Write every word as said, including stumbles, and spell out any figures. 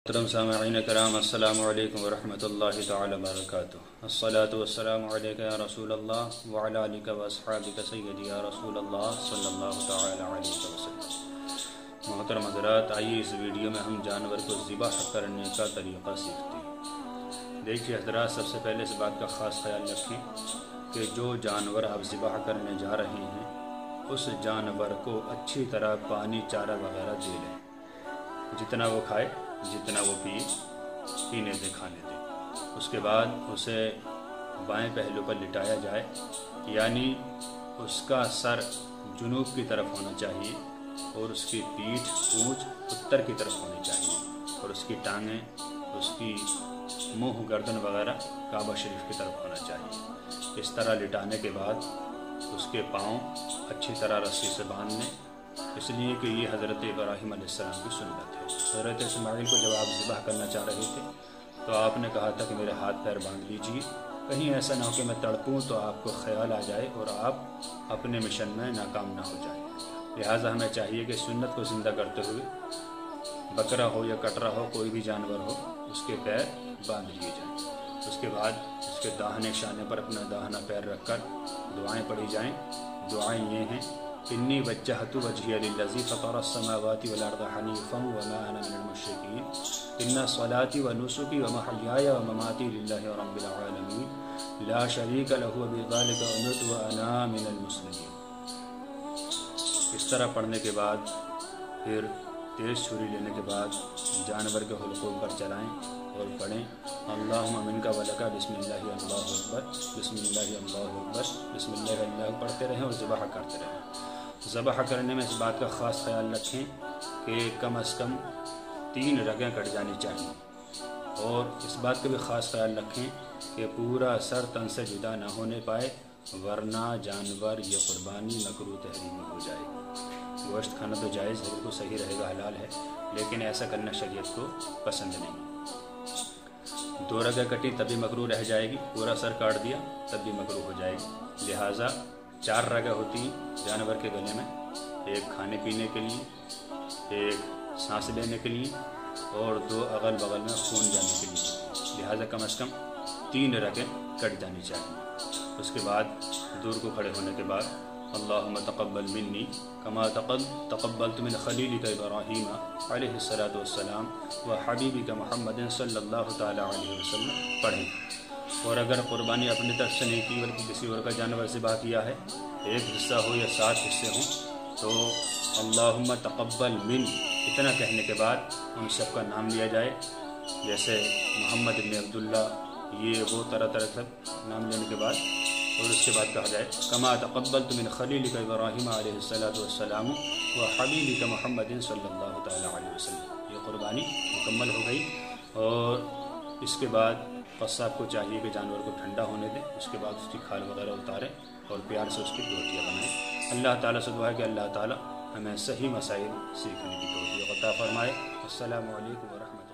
محترم سامعین کرام، السلام علیکم ورحمۃ اللہ تعالی وبرکاتہ۔ الصلاۃ والسلام علیک یا رسول اللہ وعلی آلک واصحابک سیدی یا رسول اللہ صلی اللہ تعالی علیہ وسلم۔ محترم حضرات، آئیے اس ویڈیو میں ہم جانور کو ذبح کرنے کا طریقہ سیکھتے ہیں۔ دیکھیے حضرات، سب سے پہلے اس بات کا خاص خیال رکھیں کہ جو جانور آپ ذبح کرنے جا رہے ہیں اس جانور کو اچھی طرح پانی چارہ وغیرہ دے لیں، جتنا وہ کھائے، جتنا وہ پیے، پینے دے، کھانے دے۔ اس کے بعد اسے بائیں پہلو پر لٹایا جائے، یعنی اس کا سر جنوب کی طرف ہونا چاہیے اور اس کی پیٹھ پونچھ اتر کی طرف ہونی چاہیے، اور اس کی ٹانگیں، اس کی منہ، گردن وغیرہ کعبہ شریف کی طرف ہونا چاہیے۔ اس طرح لٹانے کے بعد اس کے پاؤں اچھی طرح رسی سے باندھنے، اس لیے کہ یہ حضرت ابراہیم علیہ السلام کی سنت ہے۔ حضرت اسماعیل کو جب آپ ذبح کرنا چاہ رہے تھے تو آپ نے کہا تھا کہ میرے ہاتھ پیر باندھ لیجیے، کہیں ایسا نہ ہو کہ میں تڑپوں تو آپ کو خیال آ جائے اور آپ اپنے مشن میں ناکام نہ ہو جائیں۔ لہٰذا ہمیں چاہیے کہ سنت کو زندہ کرتے ہوئے بکرا ہو یا کٹرا ہو، کوئی بھی جانور ہو، اس کے پیر باندھ لیے جائیں۔ اس کے بعد اس کے داہنے شانے پر اپنا داہنا پیر رکھ کر دعائیں پڑھی جائیں۔ دعائیں یہ ہیں: انی وجہت وجہی للذی فطر السماوات والارض حنیفا وما انا من المشرکین ان صلاتی ونسکی ومحیای ومماتی للہ رب العالمین لا شریک لہ وبذلک امرت وانا من المسلمین۔ اس طرح پڑھنے کے بعد پھر تیز چھری لینے کے بعد جانور کے حلقوں پر چلائیں اور پڑھیں: اللہم منکا ولکا بسم اللہ اللہ اکبر، بسم اللہ اللہ اکبر، بسم اللہ اللہ پڑھتے رہیں اور ذبح کرتے رہیں۔ ذبح کرنے میں اس بات کا خاص خیال رکھیں کہ کم از کم تین رگیں کٹ جانی چاہیے، اور اس بات کا بھی خاص خیال رکھیں کہ پورا سر تن سے جدا نہ ہونے پائے، ورنہ جانور یہ قربانی مکروہ تحریمی ہو جائے گی۔ گوشت کھانا تو جائز ہے، بالکل صحیح رہے گا، حلال ہے، لیکن ایسا کرنا شریعت کو پسند نہیں۔ دو رگیں کٹی تب بھی مکروہ رہ جائے گی، پورا سر کاٹ دیا تب بھی مکروہ ہو جائے گی۔ لہٰذا چار رگیں ہوتی ہیں جانور کے گلے میں، ایک کھانے پینے کے لیے، ایک سانس لینے کے لیے، اور دو اغل بغل میں خون جانے کے لیے۔ لہٰذا کم از کم تین رگیں کٹ جانی چاہیے۔ اس کے بعد دور کو کھڑے ہونے کے بعد اللہم تقبل منی کما تقبلت من خلیلک ابراہیم علیہ الصلاۃ والسلام و حبیبک محمد صلی اللہ تعالی علیہ وسلم پڑھیں۔ اور اگر قربانی اپنی طرف سے نہیں کی بلکہ کسی اور کا جانور ذبح کیا ہے، ایک حصہ ہو یا سات حصے ہوں، تو اللہم تقبل من اتنا کہنے کے بعد ان سب کا نام لیا جائے، جیسے محمد بن عبداللہ، یہ وہ طرح طرح سب نام لینے کے بعد، اور اس کے بعد کہا جائے کما تقبلت من خلیلک ابراہیم علیہ الصلاۃ والسلام و حبیبک محمد صلی اللہ تعالی علیہ وسلم۔ یہ قربانی مکمل ہو گئی، اور اس کے بعد قصاب کو چاہیے کہ جانور کو ٹھنڈا ہونے دیں، اس کے بعد اس کی کھال وغیرہ اتاریں اور پیار سے اس کی روٹیاں بنائیں۔ اللہ تعالیٰ سے دعا ہے کہ اللہ تعالیٰ ہمیں صحیح مسائل سیکھنے کی توفیق عطا فرمائے۔ السلام علیکم ورحمۃ اللہ۔